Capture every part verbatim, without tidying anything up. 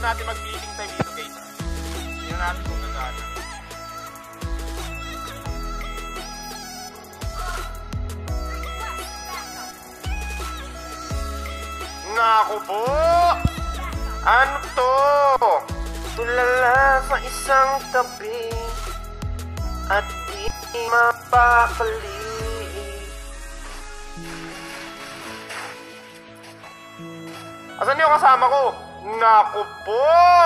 natin mag-bleeding time dito, guys. Tingnan natin kung gagana. Naku po! Ano to? Tulala sa isang tabi at di mapakali. Asan yung kasama ko? Naku po!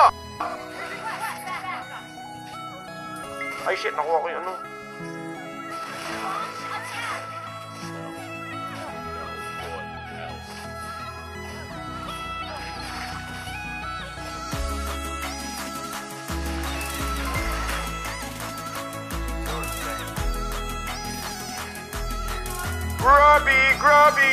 Ay shit, nakuha ko yung ano. Grubby, grubby!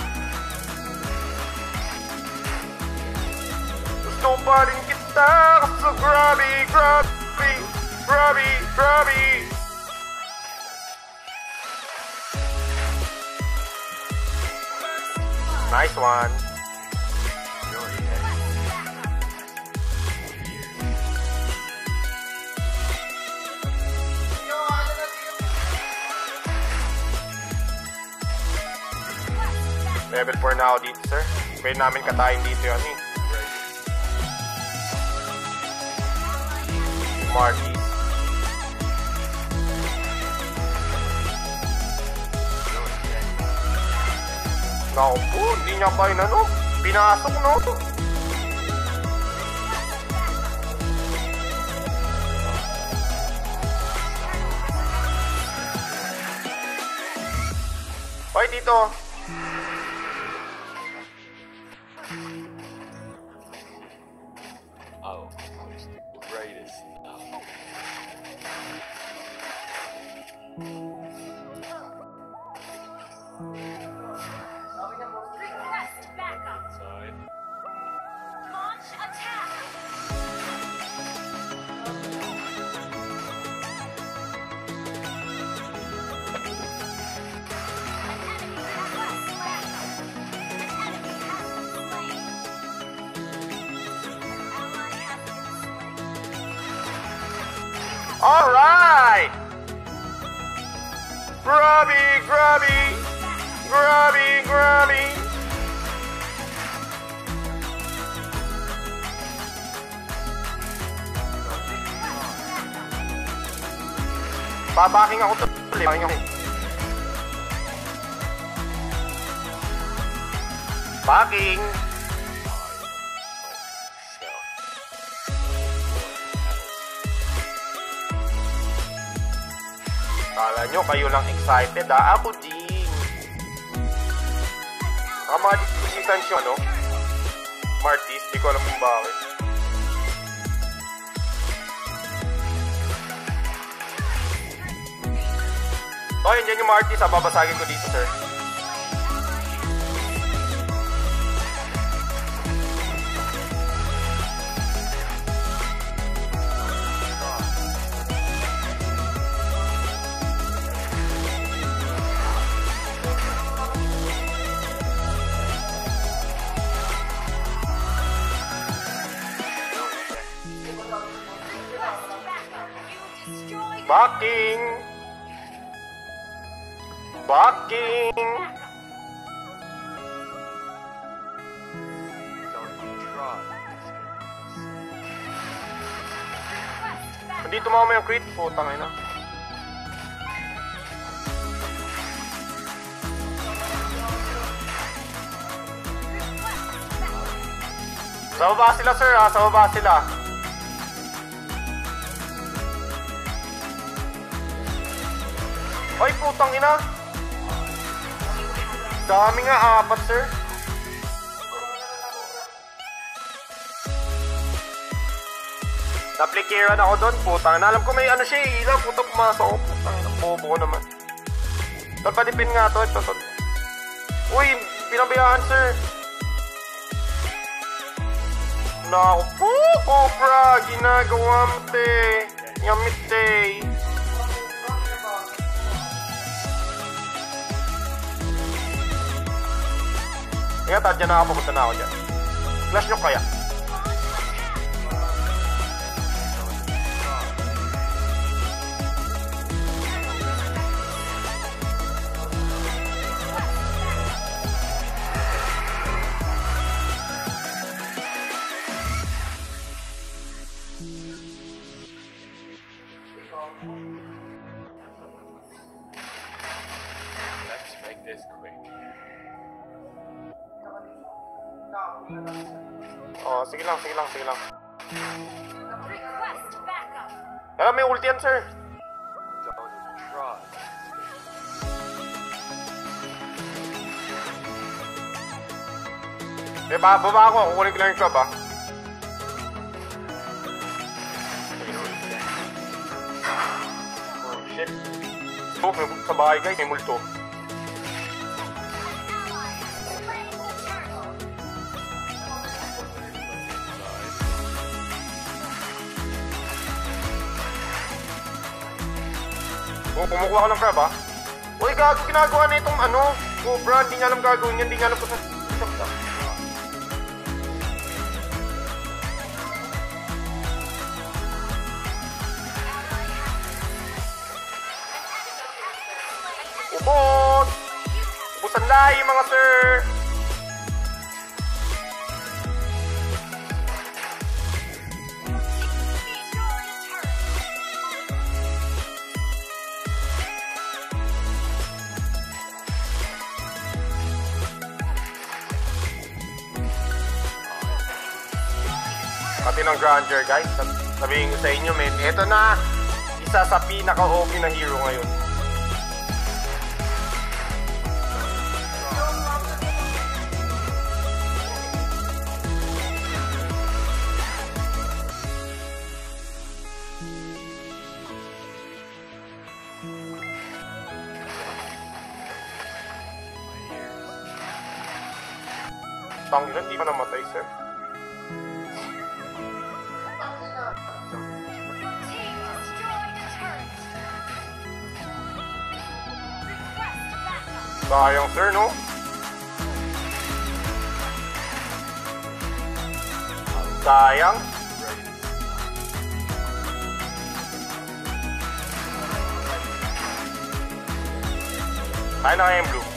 Gusto pa rin kita kasi grubby, grubby, grubby, grubby! Nice one! Level four na ako dito, sir. Pwede namin katayin dito yun, eh. Marty. Naku po, hindi niya pa yun, ano? Pinasok, no? Hoy, dito. Oh, the greatest. Request backup. Side. Launch attack. Alright! Grubby, grubby, grubby, grubby. Babaking ako tuloy. Babaking ako. Baking. Kala nyo, kayo lang excited ha? Ako din. Mga mga dispositions yung ano? Martis, di ko alam kung bakit. Oh, yun dyan yung Martis ha. Babasagin ko dito, sir. Backing! Backing! Hindi tumama yung crit. Putang ina. Sa baba sila, sir ha. Sa baba sila. Ay, putang ina. Dami nga, apat, sir. Naplikiran ako doon, putang ina. Alam ko may ano siya, ilaw, putang pumasok ako. Putang ina, bobo ko naman. Doon, padipin nga to. Ito, ito. Uy, pinabayaan, sir. Naku po, Cobra. Ginagawa mo, te. Yamit, te. Ingat, dyan na ako, pupunta na ako dyan. Flash nyo kaya. is quick. Oh, sige lang, sige lang, sige lang. Request backup. Ah, may ulti yan, sir. Don't try. Eh, ba baba ako. Kukunin ko lang yung club, ah. Oh, shit. Oh, may sa bahay, guys. May multo. Oh, kumukuha ko ng crab, ah. Uy, gago, ginagawa na itong ano. Cobra, hindi niya alam gagawin yan. Hindi niya alam kung saan. Ubos! Ubusan lahi, mga sir! Pati ng grandeur, guys. Sabihin ko sa inyo, men. Ito na, isa sa pinaka-O P na hero ngayon. Tangina, di pa namatay, sir. Sayang, sir, no? Sayang. Kaya na kaya yung blue.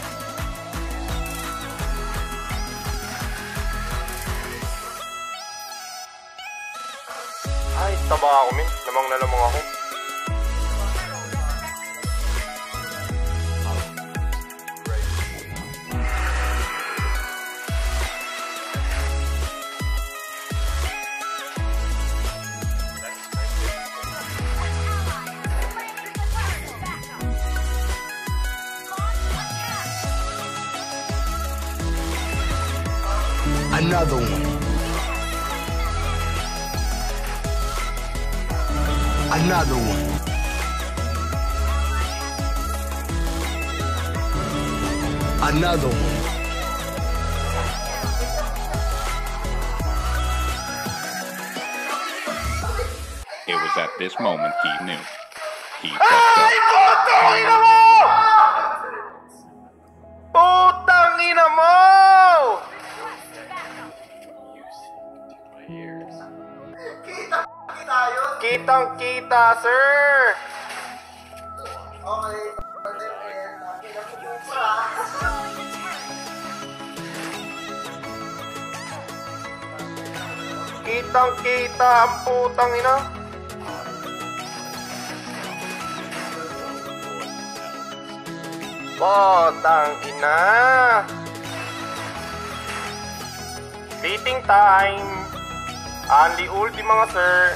Ay, taba ako, min. Lamang na lamang ako. Another one. Another one. Another one. It was at this moment he knew. He fucked up. Ay, putang ina mo! Putang ina mo! Kitang kita, sir! Okay. Kitang kita ang putang ina. Putang ina. Beating time. Only ulti, mga sir.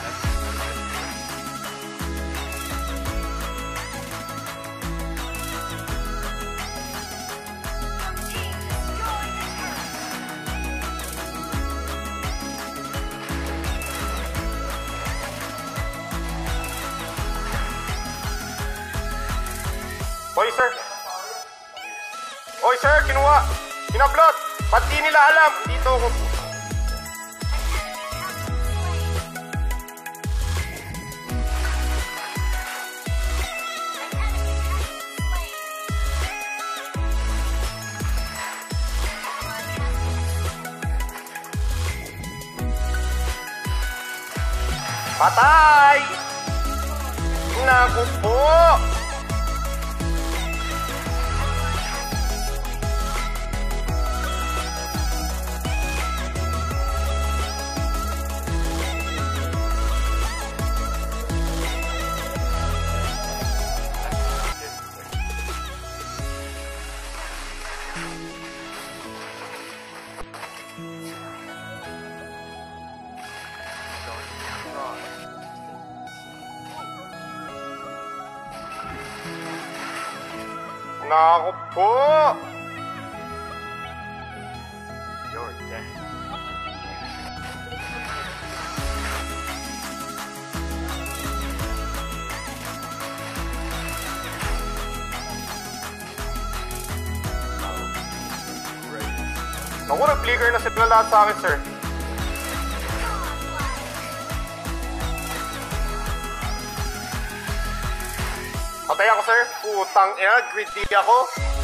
Oy, sir. Oy, sir, kinuha. Kinablot. Ba't di nila alam? Dito ako. Patay! Naku po! Nako po! You're dead. Naku, nag-flicker na sila lahat sa akin, sir. Patay ako, sir. Putang ina, greedy ako.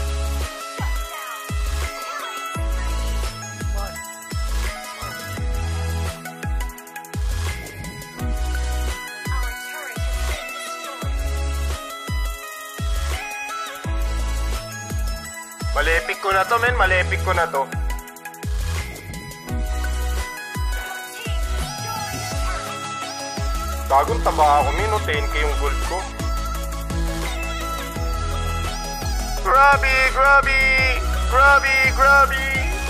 Malepik ko na to, men. Malepik ko na to. Bagong taba ako, min. ten K yung gold ko. Grabby! Grabby! Grabby! Grabby!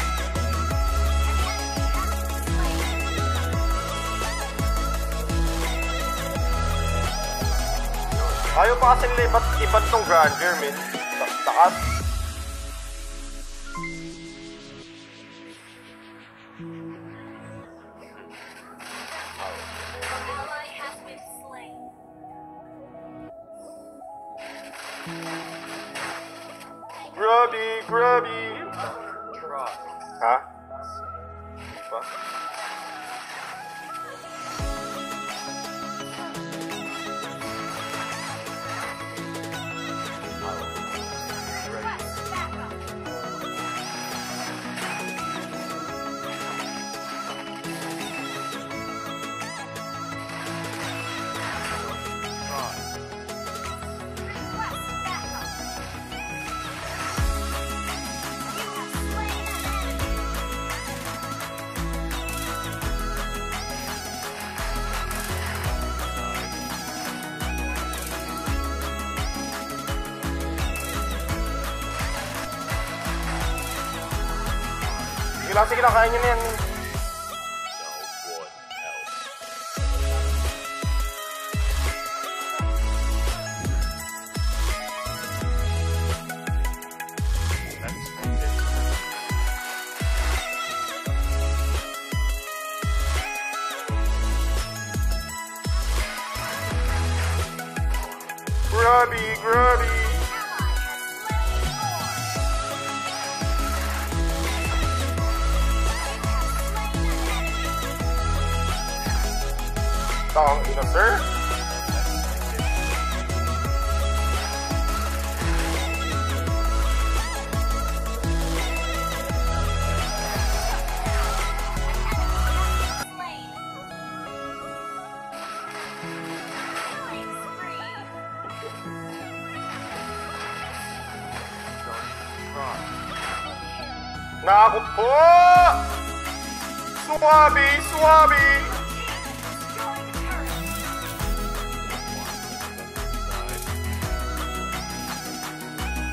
Ayaw pa kasing libat iban tong grandeur, men. Takas. Grubby, grubby. Try. Ha? Ba? Sige lang, sige lang, kaya nyo na yan. No one else. Let's make this. Grubby, grubby. Tang ina, sir. Naku po! Swabe, swabe!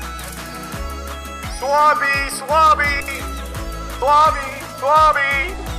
Swabe, swabe! Swabe, swabe!